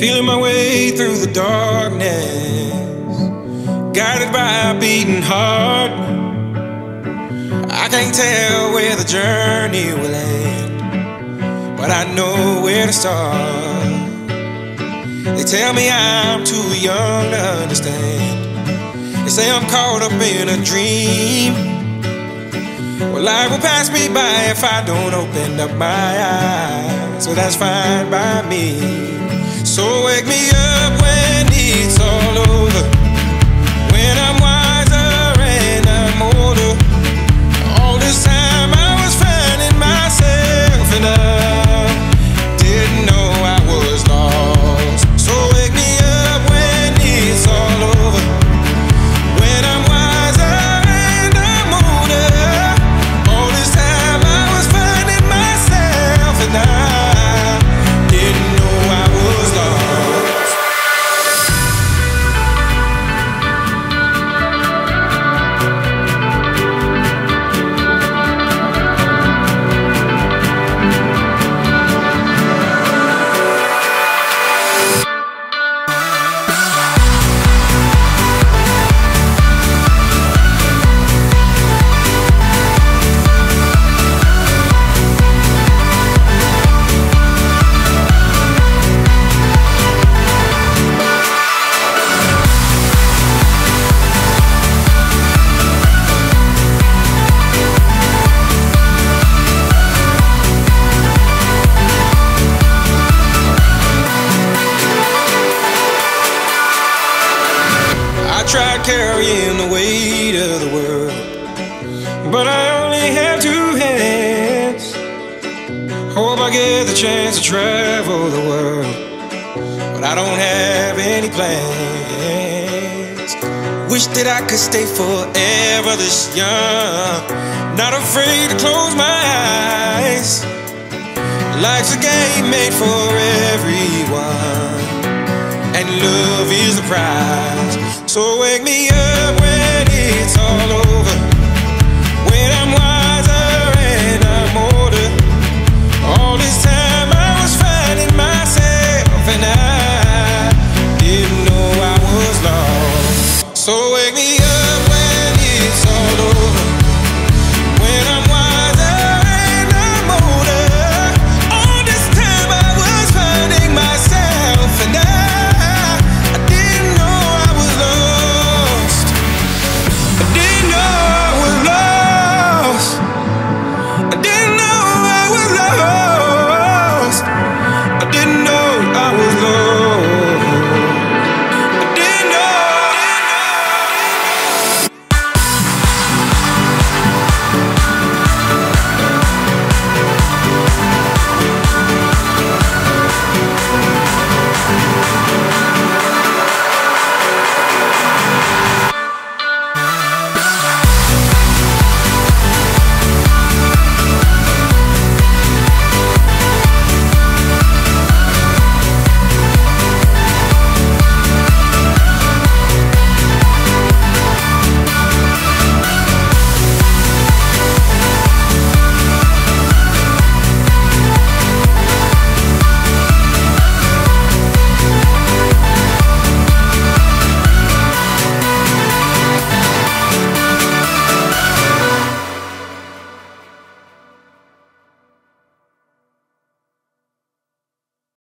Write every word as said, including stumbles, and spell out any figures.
Feeling my way through the darkness, guided by a beating heart. I can't tell where the journey will end, but I know where to start. They tell me I'm too young to understand. They say I'm caught up in a dream. Well, life will pass me by if I don't open up my eyes, so that's fine by me. So wake me up when it's all over, when I'm wiser and I'm older. All this time I was finding myself and I didn't know I was lost. So wake me up when it's all over, when I'm wiser and I'm older. All this time I was finding myself and I didn't know I was lost. I tried carrying the weight of the world, but I only have two hands. Hope I get the chance to travel the world, but I don't have any plans. Wish that I could stay forever this young, not afraid to close my eyes. Life's a game made for everyone, and love is the prize. So wake me up